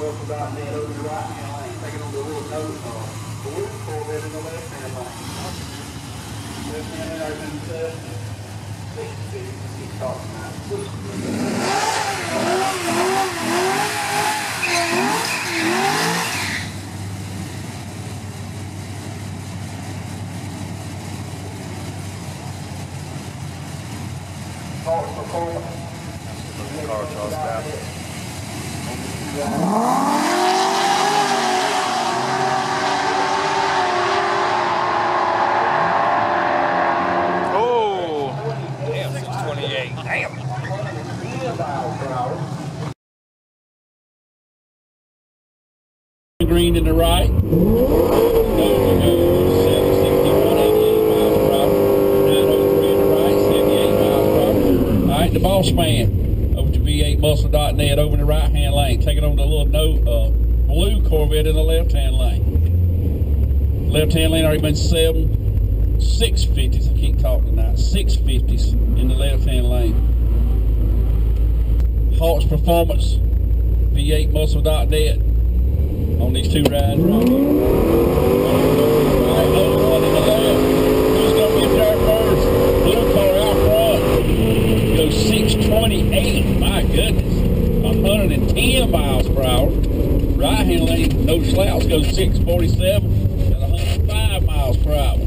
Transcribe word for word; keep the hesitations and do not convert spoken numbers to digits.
muscle dot net over the right hand lane. Take it on the little nose car. Blue Corvette in the left hand lane. Left hand lane open seven. Six fifty. Keep talking about it. Car Charles back. Oh, damn, six twenty-eight. Damn. Green in the right. The boss man over to V eight muscle dot net over in the right hand lane. Take it on the little no uh, blue Corvette in the left hand lane. Left hand lane already been seven six fifties. I keep talking tonight. Six fifties in the left hand lane. Hawks Performance V eight muscle dot net on these two rides right here. Right, over one in the left. Who's gonna get there first? Blue car out front. Goes six twenty-eight, my goodness, one hundred ten miles per hour. Right hand lane, no slouch, goes six forty-seven and one hundred five miles per hour.